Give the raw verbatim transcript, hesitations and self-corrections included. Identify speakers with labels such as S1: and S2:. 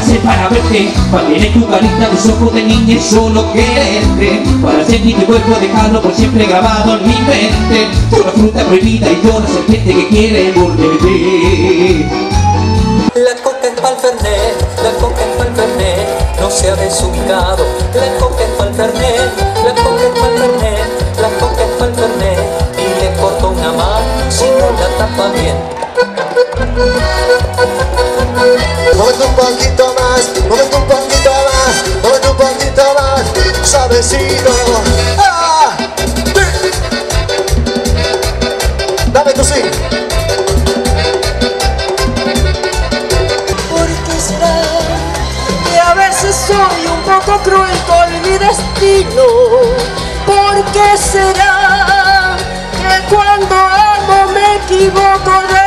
S1: hacer para verte? Para tener tu carita, tus ojos de niña y solo quererte, para sentir tu cuerpo, dejarlo por siempre grabado en mi mente. Tú la fruta prohibida y yo la serpiente que quiere morderte.
S2: La coca es pa'l fernet, la coca es pa'l fernet, no se ha desubicado. La coca es pa'l fernet, la coca es pa'l fernet, la coca es pa'l fernet, y le corto una mano si no la tapa bien.
S3: Muévete un poquito más, muévete un poquito más, muévete un poquito más, suavecito. ¡Ah! ¡Sí! Dame tu sí.
S4: ¿Por qué será que a veces soy un poco cruel con mi destino? ¿Por qué será que cuando amo me equivoco de